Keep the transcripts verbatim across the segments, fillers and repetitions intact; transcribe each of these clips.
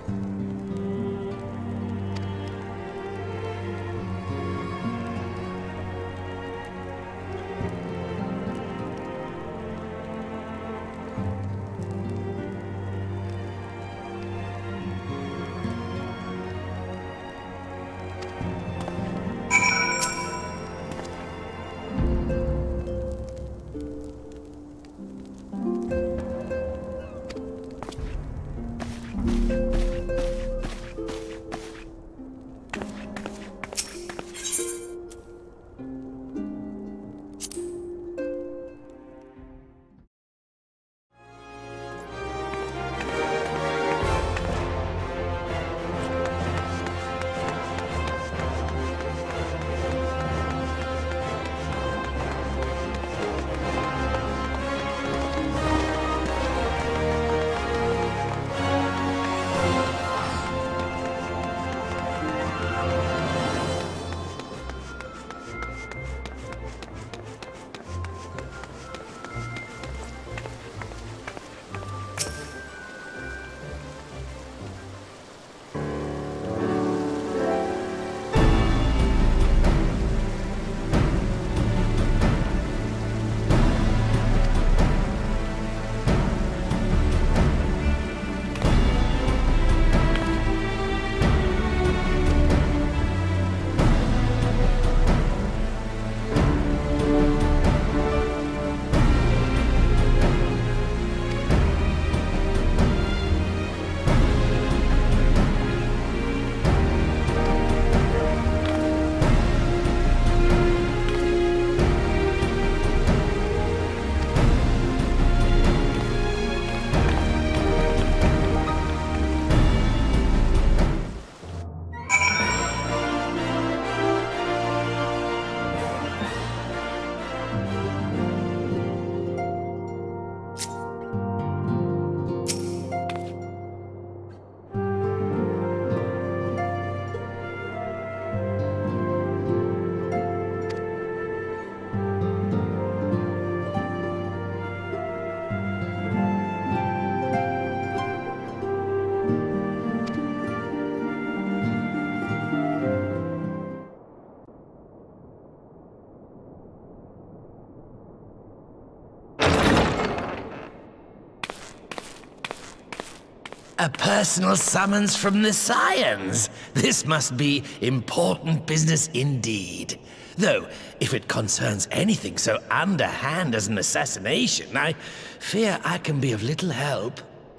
A personal summons from the Scions. This must be important business indeed. Though, if it concerns anything so underhand as an assassination, I fear I can be of little help.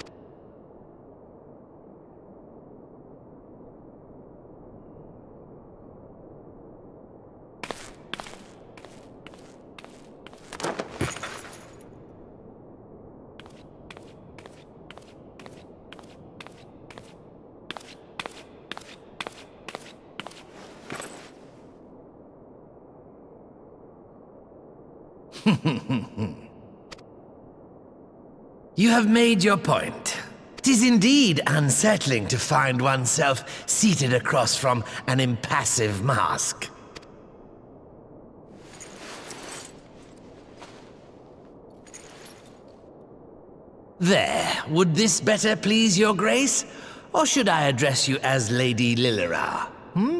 You have made your point. 'Tis indeed unsettling to find oneself seated across from an impassive mask. There, would this better please your grace? Or should I address you as Lady Lilira? Hmm?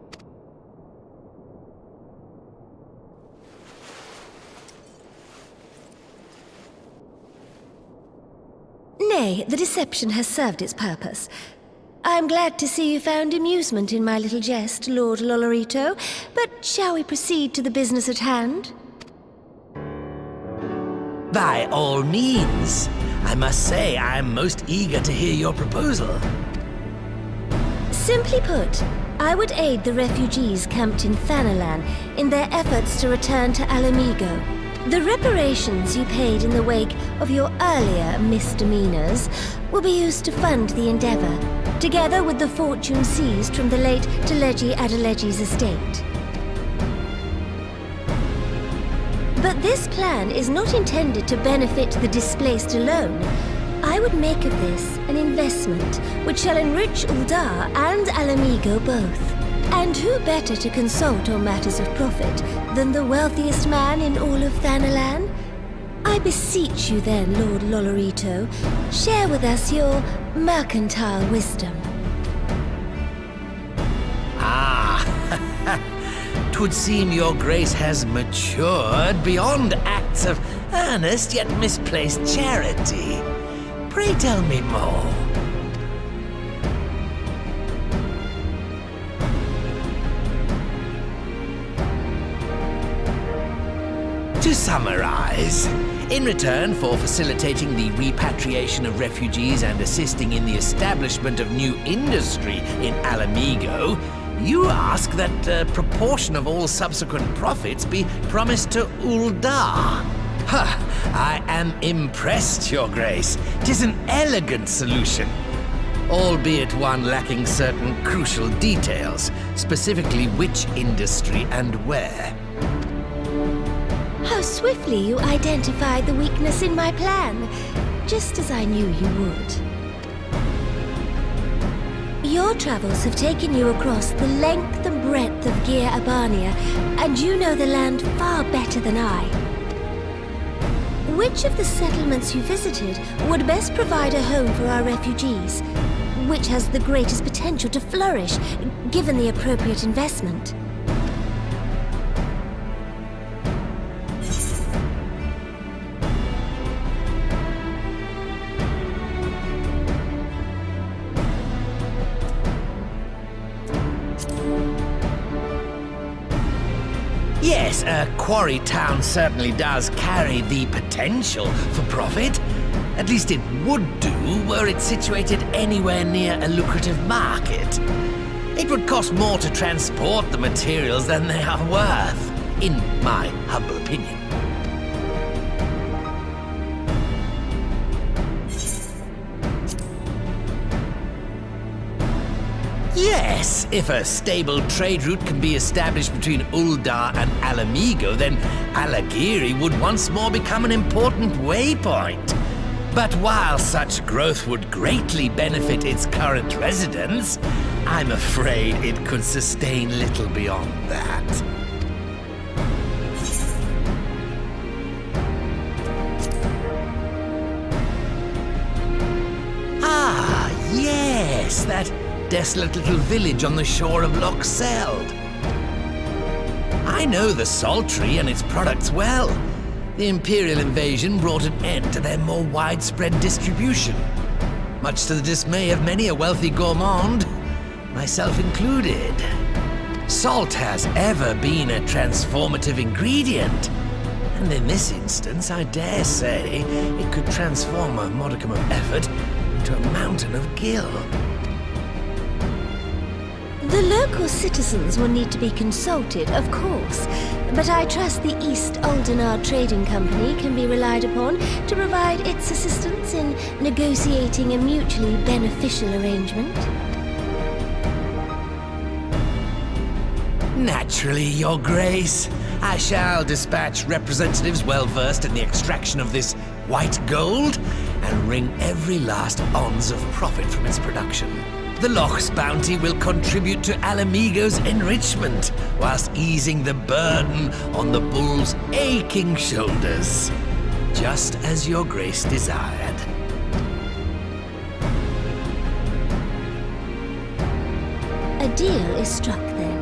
Nay, the deception has served its purpose. I am glad to see you found amusement in my little jest, Lord Lolorito, but shall we proceed to the business at hand? By all means. I must say I am most eager to hear your proposal. Simply put, I would aid the refugees camped in Thanalan in their efforts to return to Alamigo. The reparations you paid in the wake of your earlier misdemeanors will be used to fund the endeavor, together with the fortune seized from the late Teleji Adeleji's estate. But this plan is not intended to benefit the displaced alone. I would make of this an investment which shall enrich Uldar and Alamigo both. And who better to consult on matters of profit than the wealthiest man in all of Thanalan? I I beseech you then, Lord Lolorito, share with us your mercantile wisdom. Ah, 'twould seem your grace has matured beyond acts of earnest yet misplaced charity. Pray tell me more. To summarize, in return for facilitating the repatriation of refugees and assisting in the establishment of new industry in Alamigo, you ask that a proportion of all subsequent profits be promised to Uldar. Ha! I am impressed, Your Grace. 'Tis an elegant solution, albeit one lacking certain crucial details, specifically which industry and where. How swiftly you identified the weakness in my plan, just as I knew you would. Your travels have taken you across the length and breadth of Gir Abania, and you know the land far better than I. Which of the settlements you visited would best provide a home for our refugees? Which has the greatest potential to flourish, given the appropriate investment? Yes, a quarry town certainly does carry the potential for profit. At least it would do were it situated anywhere near a lucrative market. It would cost more to transport the materials than they are worth, in my humble opinion. Yes, if a stable trade route can be established between Uldar and Alamigo, then Alagiri would once more become an important waypoint. But while such growth would greatly benefit its current residents, I'm afraid it could sustain little beyond that. Ah, yes, that desolate little village on the shore of Loch Seld. I know the Saltery and its products well. The Imperial invasion brought an end to their more widespread distribution, much to the dismay of many a wealthy gourmand, myself included. Salt has ever been a transformative ingredient, and in this instance, I dare say, it could transform a modicum of effort into a mountain of gil. The local citizens will need to be consulted, of course, but I trust the East Aldenar Trading Company can be relied upon to provide its assistance in negotiating a mutually beneficial arrangement. Naturally, Your Grace. I shall dispatch representatives well-versed in the extraction of this white gold and wring every last ounce of profit from its production. The Loch's bounty will contribute to Alamigo's enrichment, whilst easing the burden on the bull's aching shoulders, just as Your Grace desired. A deal is struck then.